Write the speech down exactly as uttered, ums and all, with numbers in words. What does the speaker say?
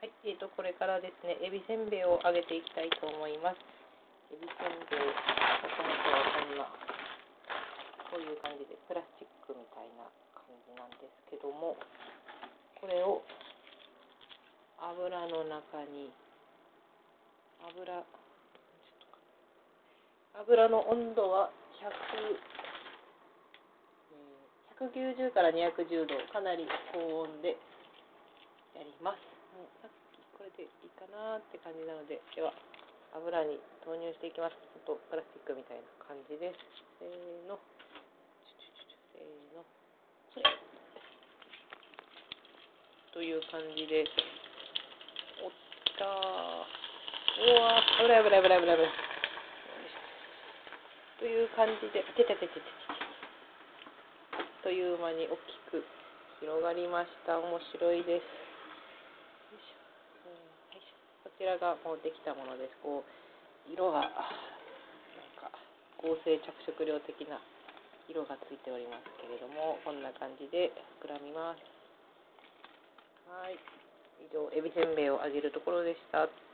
はい、えーと、これからですね、エビせんべいを揚げていきたいと思います。エビせんべい、もともとはこんな、こういう感じで、プラスチックみたいな感じなんですけども、これを油の中に、油、油の温度はひゃく、ひゃくきゅうじゅうからにひゃくじゅうど、かなり高温でやります。もうさっきこれでいいかなって感じなので、では油に投入していきます。ちょっとプラスチックみたいな感じです。せーの、せーの、それという感じです。おったー。うわー、危ない危ない危ない危ない。という感じで、てててててて。という間に大きく広がりました。面白いです。よいしょ、うん、よいしょ。こちらがもうできたものです。こう色がなんか合成着色料的な色がついておりますけれども、こんな感じで膨らみます。はい、以上エビせんべいを揚げるところでした。